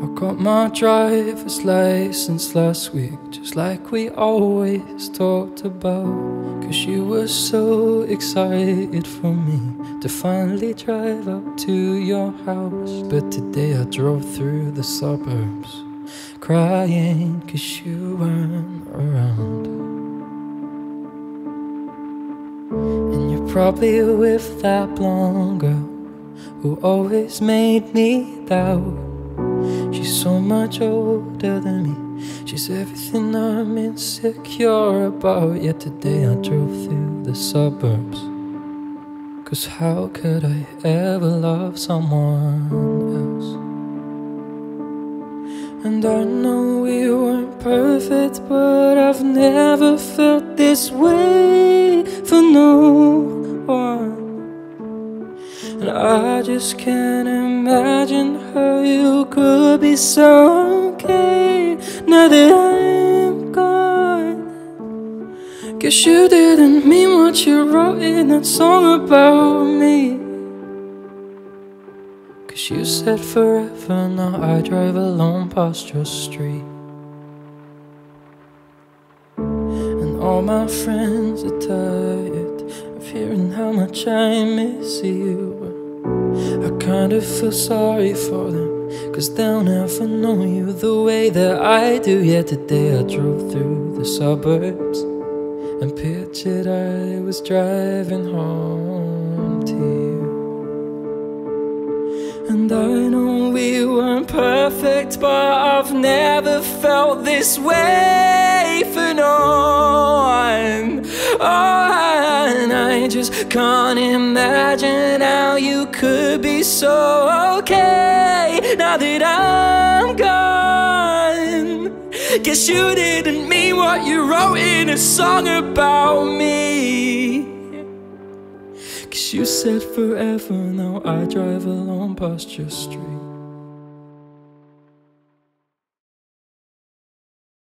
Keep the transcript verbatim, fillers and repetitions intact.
I got my driver's license last week, just like we always talked about. Cause you were so excited for me to finally drive up to your house. But today I drove through the suburbs crying cause you weren't around. And you're probably with that blonde girl who always made me doubt. She's so much older than me, she's everything I'm insecure about. Yet today I drove through the suburbs, cause how could I ever love someone else? And I know we weren't perfect, but I've never felt this way for no one. And I just can't imagine how you could be so okay now that I'm gone. Guess you didn't mean what you wrote in that song about me. Cause you said forever, now I drive alone past your street. And all my friends are tired of hearing how much I miss you. I kind of feel sorry for them, cause they'll never know you the way that I do. Yet today I drove through the suburbs and pictured I was driving home to you. And I know we weren't perfect, but I've never felt this way for no one. Oh, and I just can't imagine how you could be so okay now that I'm gone. Guess you didn't mean what you wrote in a song about me. Cause you said forever, now I drive alone past your street.